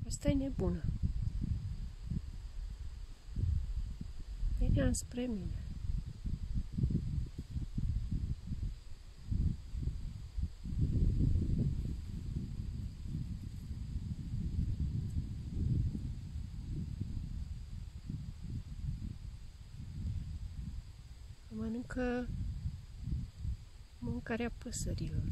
Asta e nebună. Venea spre mine. Mănâncă mâncarea păsărilor.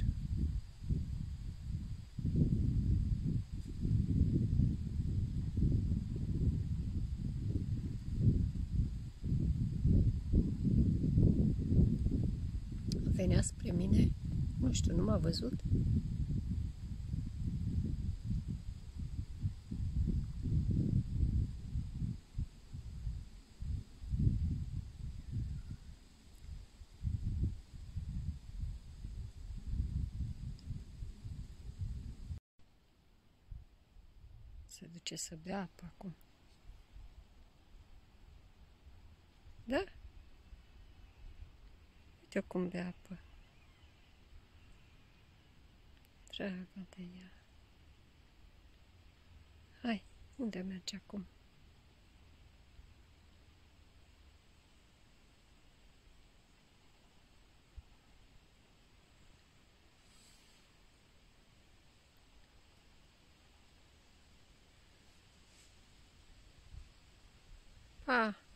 Venea spre mine, nu știu, nu m-a văzut. Se duce să bea apă acum. Da? Uite cum bea apă. Dragă de ea. Hai, unde merge acum? Pa!